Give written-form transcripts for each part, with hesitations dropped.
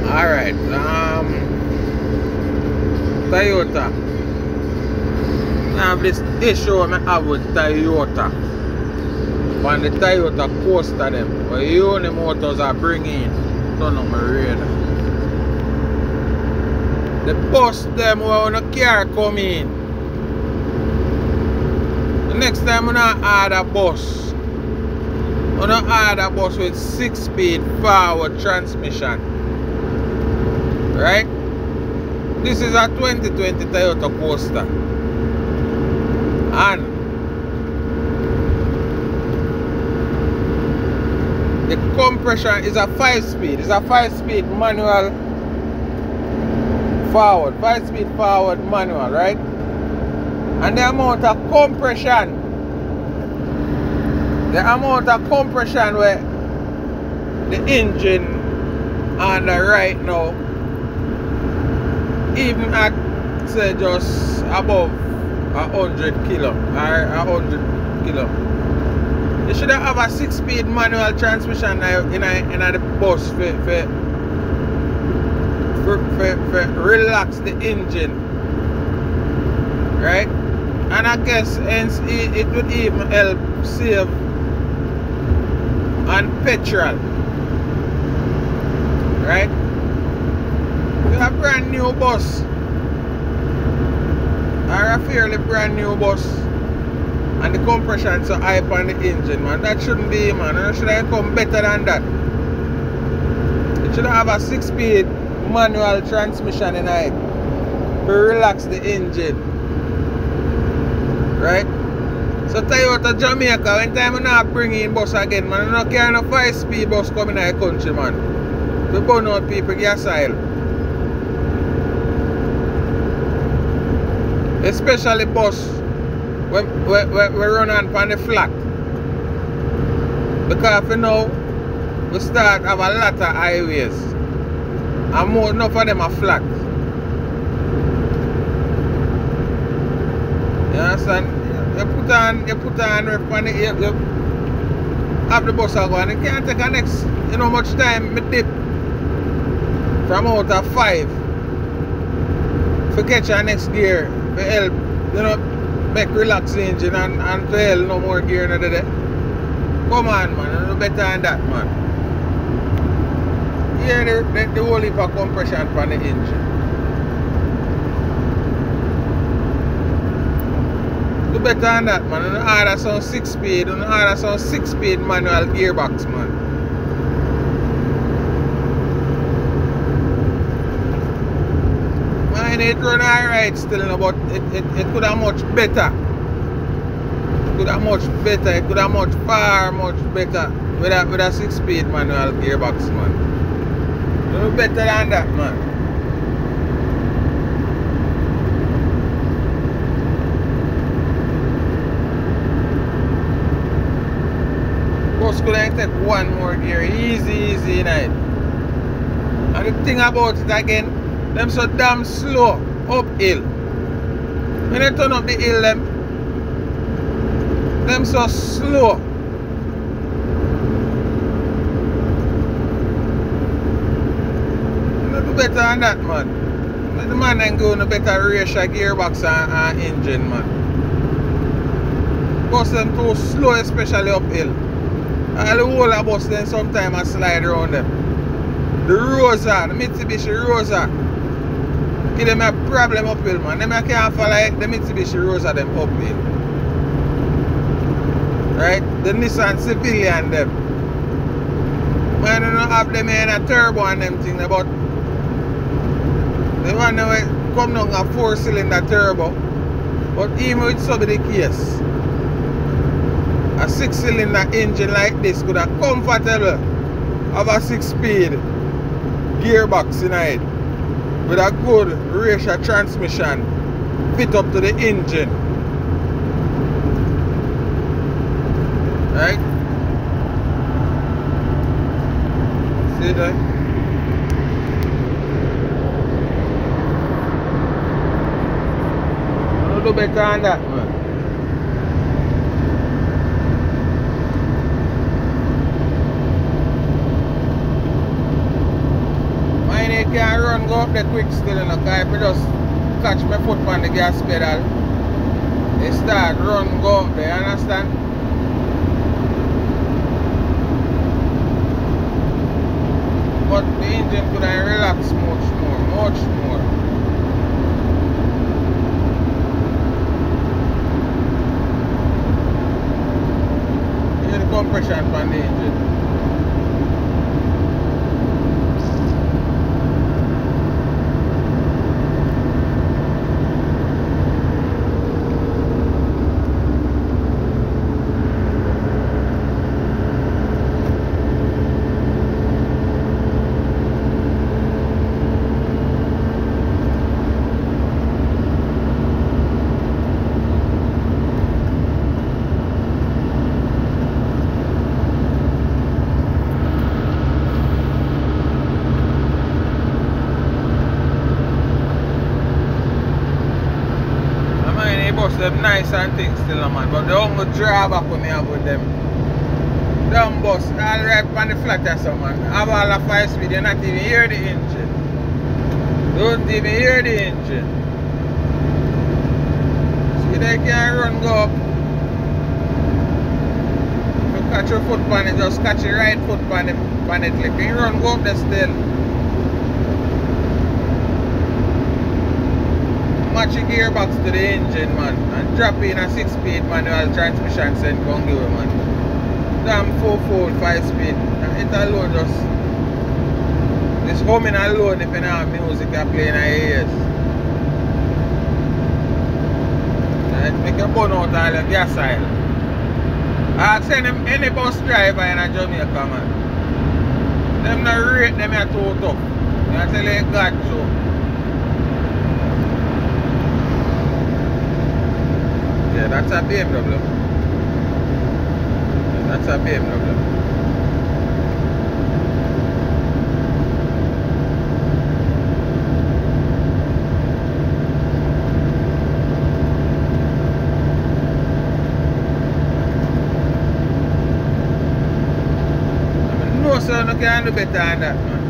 Alright, Toyota. I have this issue I have with Toyota. On the Toyota Coaster them, where Uni Motors are bringing none of my radar. The bus them where on a car come in. The next time when I order a bus, when I order a bus with 6-speed forward transmission. Right? This is a 2020 Toyota Coaster. And the compression is a 5-speed. It's a 5-speed manual forward. 5-speed forward manual, right? And the amount of compression where the engine on the right now, even at say just above 100 kilo or 100 kilo. You should have a 6-speed manual transmission in the bus for relax the engine, right? And I guess hence it would even help save on petrol, right? We have a brand new bus or a fairly brand new bus and the compression so high on the engine, man. That shouldn't be, man. It should have come better than that. It should have a 6-speed manual transmission in it to relax the engine, right? So Toyota Jamaica, when time we not bring in bus again, man, we not carry no 5-speed bus coming in the country, man. We burn out people gas oil. Especially bus we run on the flat. Because you know we start have a lot of highways. And more enough of them are flat. You understand? You put on rep on you have the bus go and you can't take a next, you know much time me dip from out of 5 to catch your next gear to help, you know, make relax the engine and to help no more gear in the day. Come on, man, you know better than that, man. Here the whole heap of compression from the engine. Do better than that, man. You know, order some 6-speed, you know, order some 6-speed manual gearbox, man. It run alright still, you know, but it could have much better. It could have much better. It could have far much better with a 6-speed manual gearbox, man. No better than that, man. Bus could take one more gear, easy night. And the thing about it again, them so damn slow uphill. When they turn up the hill, them so slow. You know, do better than that, man. The man ain't going to better ratio gearbox and engine, man. Bus them too slow, especially uphill. All the whole of bus then sometimes I slide around them. The Rosa, the Mitsubishi Rosa. Give them a problem uphill, man. Them can't follow like the Mitsubishi Rosa them uphill. Right? The Nissan Civilian them. Man, you don't have them in a turbo and them thing, but the one that come down a 4-cylinder turbo. But even with some of the case, a 6-cylinder engine like this could have comfortable have a 6-speed gearbox in it. With a good ratio transmission fit up to the engine. Right? See that? I'll do better than that, man. can't run go up the quick still, you know, because if I just catch my foot on the gas pedal, it start run go up there, you understand? But the engine could have relaxed much more. Hear the compression from the engine. Them nice and things still, man, but the only drawback when me have with them, dumb bus all right on the flat or something, man. Have all the 5 speed, you not even hear the engine. Don't even hear the engine. See, they can't run go up. If you catch your foot on it, just catch your right foot on it, like you run go up there still. Match the gearbox to the engine, man, and drop in a 6-speed manual transmission send come give it, man. Damn 4-fold 5-speed. It alone just this humming alone if you don't have music you play in your ears. It make you burn out all the gas oil. I send them any bus driver in Jamaica, man. Them not rate them are too tough. I tell you God so. Yeah, that's a BMW. Yeah, that's a BMW. I mean, no, sir, you can't do better than that, man.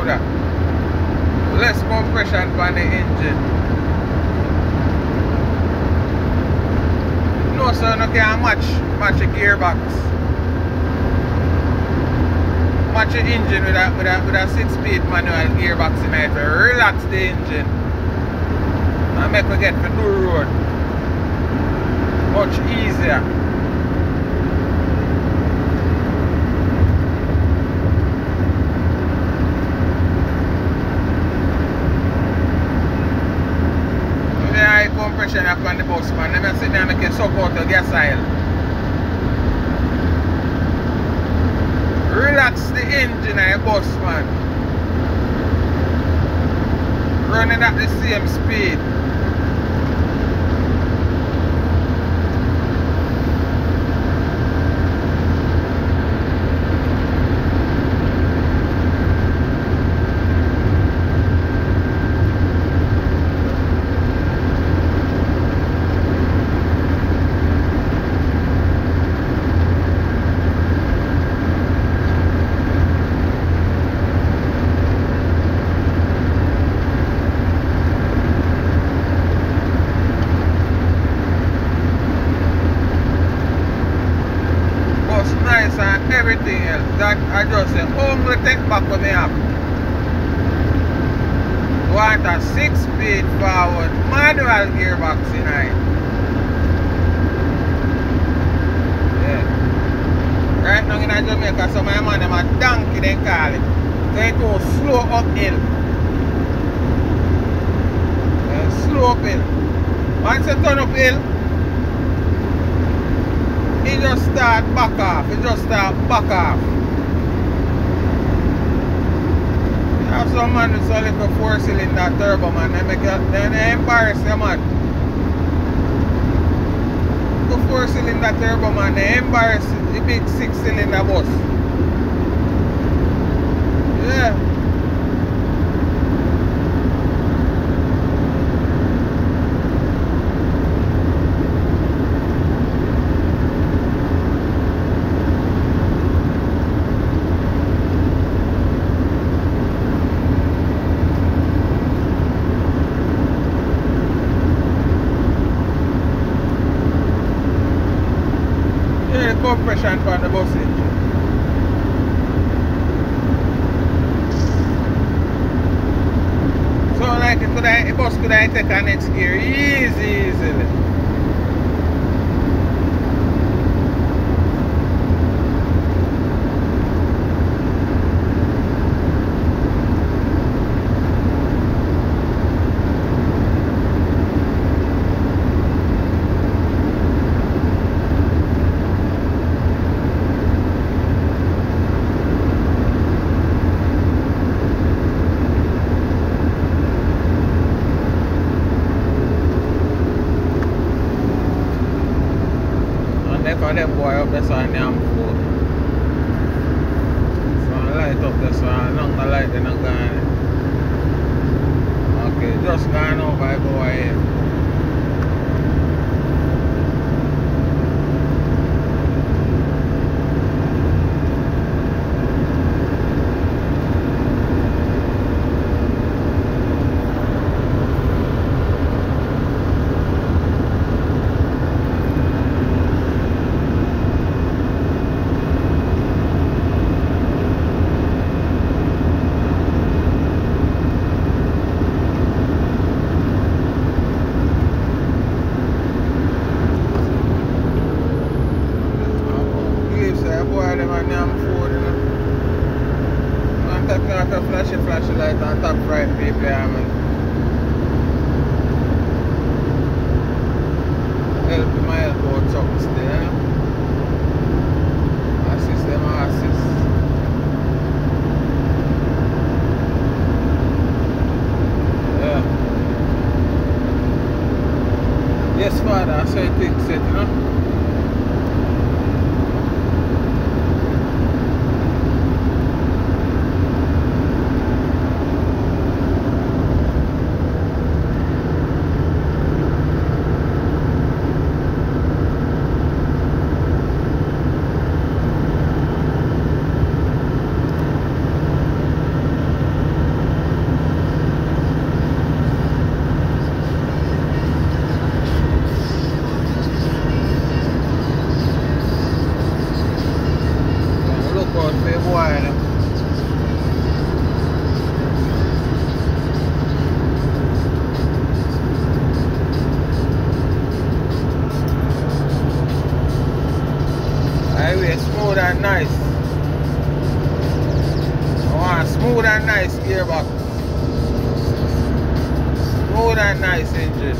that. Less compression on the engine. No, so you can't match a gearbox. Match the engine with a 6-speed manual gearbox in it. Relax the engine and make we get to the road much easier. High compression up on the bus, man. Let me sit there and make it suck out the gas oil. Relax the engine of the bus, man. Running at the same speed. And everything else that I just say only take back what me have. Want a 6-speed forward manual gearbox in it. Yeah. Right now in Jamaica, some of my man them a donkey they call it. They go slow uphill. Yeah, slow uphill. Once you turn uphill, it just start back off. It just start back off. You have some man with some little 4-cylinder turbo, man. They embarrass them, man. The 4-cylinder turbo, man. They embarrass the big 6-cylinder bus. Yeah. Compression for the bus engine. So like the bus could I take a next gear easily. For them boy up there so I am full. So I light up there so I long the light then I'm gone. Okay, just gone over I go ahead. Flashlight on top right people, man. Help my elbow up still, eh? Assist them, assist. Yeah. Yes, father, I saw it things set, you know. nice gearbox. Smooth and nice engine.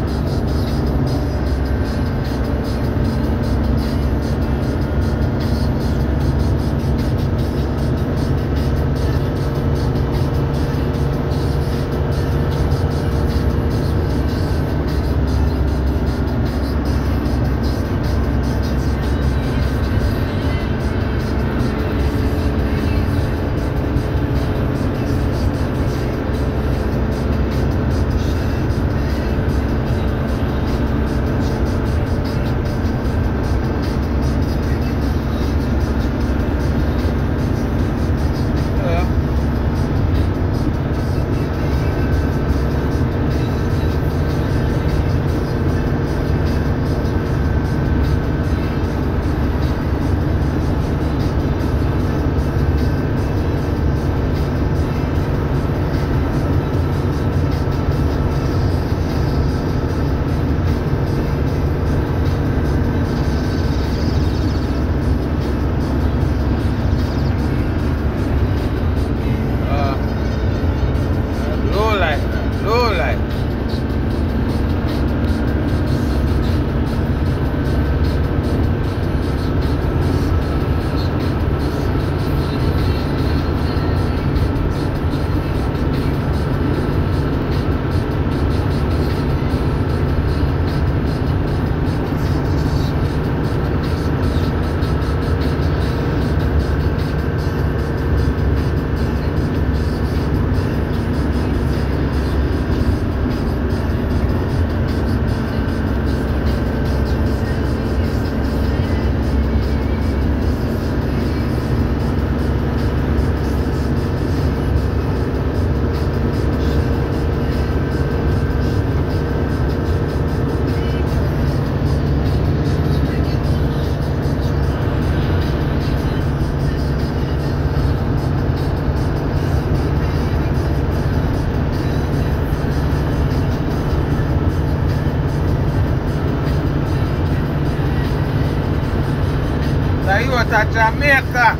Toyota Jamaica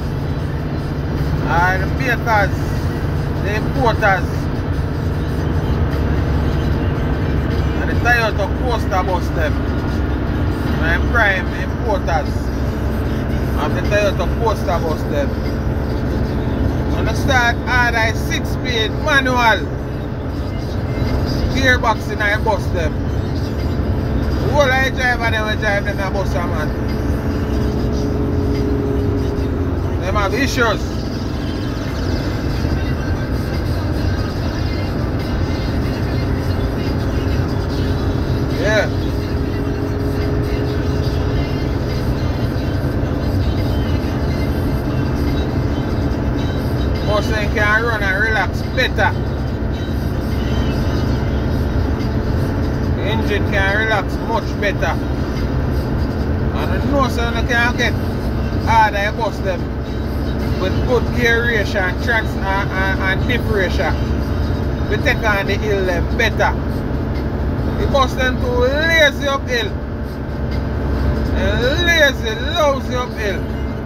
are the makers, the importers, and the Toyota Coaster bus them. And prime importers of the Toyota Coaster bus them. And I start order 6-speed manual gearbox in a bus them. The whole I driver them will drive them a bus man. Them have issues. Yeah. Most of them can run and relax better. The engine can relax much better. And I know some they can get harder bus them with good gear ratio and diff ratio. We take on the hill them better. The bus them too lazy uphill. And lazy, lousy uphill.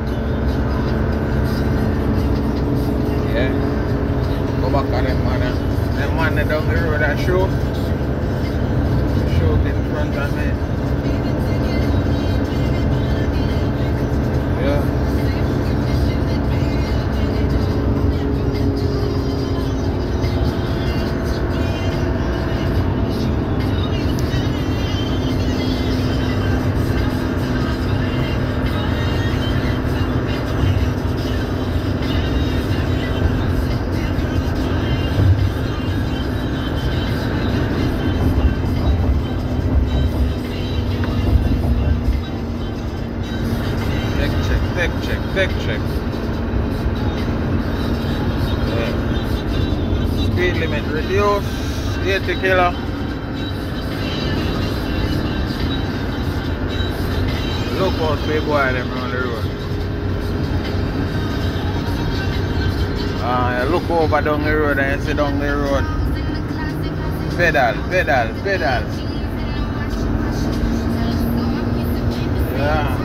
Yeah. Go back on them man. Them man down the road and shoot. Shoot in front of me. Yeah. Deck check. Yeah. Speed limit reduced 80 kilo. Look out for boy them on the road. You look over down the road and you see down the road. Pedal. Yeah.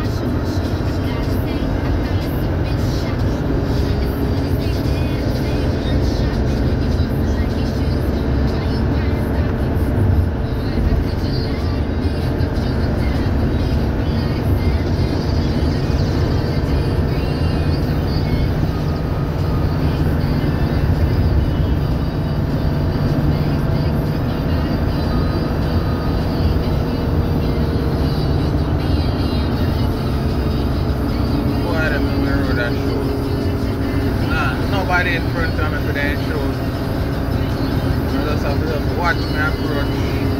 watch me approach.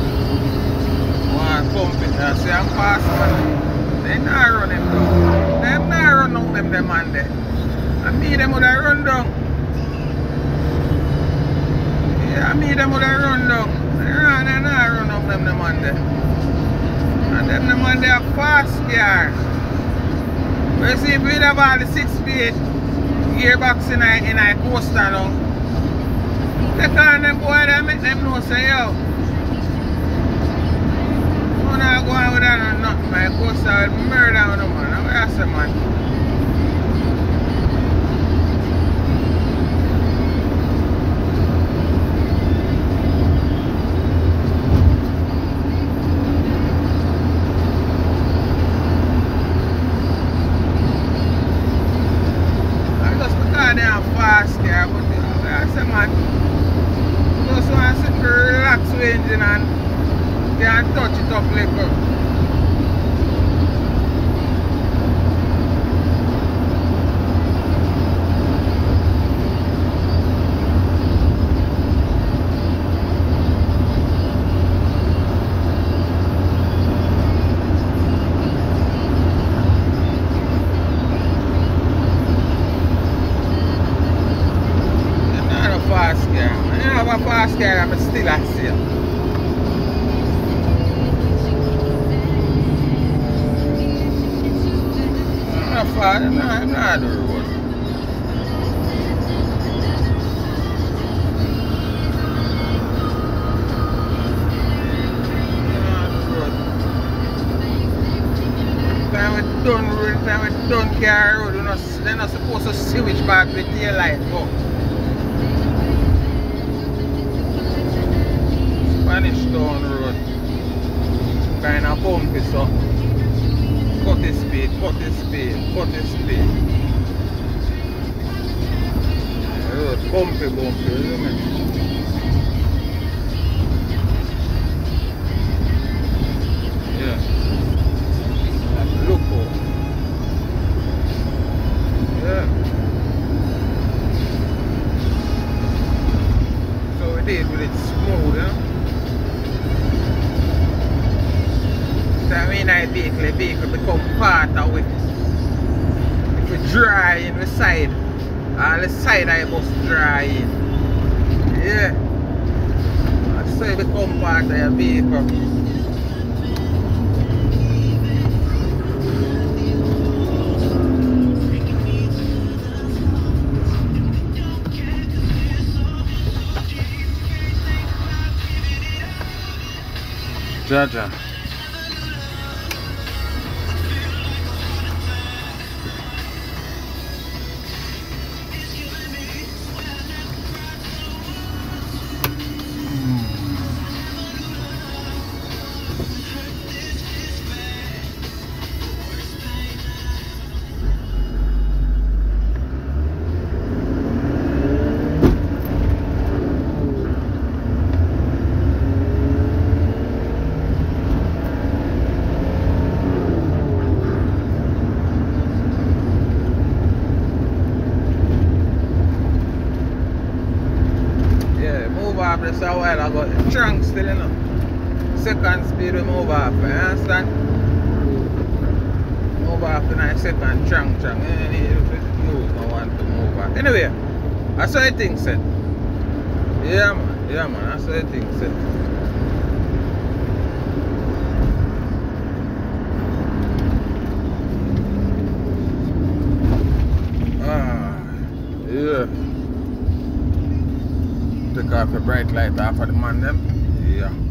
One pump it, I say I'm fast man. They not run him down. Them not run down them man there. And me them would have run down. Yeah, me them would have run down. They not run down them man there. And them man there are fast cars. But you see if we have all the 6-speed gearbox in a coaster now, take on them boy and make them know say yo. I'm not going with that or nothing, my coaster will murder on them man. I'm gonna say man. Fast car, but I say man, just want to sit to relax the engine and can't touch it up like that. A fast car, I'm still at sea. I'm not fast, I'm not on the road. Time we done car road, they're not supposed to switch back with tail light up. Spanish Town Road. Kind of bumpy, so cut the speed, cut the speed, cut the speed. Road bumpy, isn't it? Yeah. Look out. Yeah. So we did with it smooth, yeah? I mean, the vehicle become part of it. If we dry in the side, all the side I must dry in. Yeah. So it become part of the vehicle. Jaja. Just a while ago, the trunk still, you know. Second speed we move off, you understand? Move off in a second trunk. You need to use, no want to move off. Anyway, that's how I think said. Yeah man, that's how I think said. Yeah. Take off the bright light off of the man them. Yeah.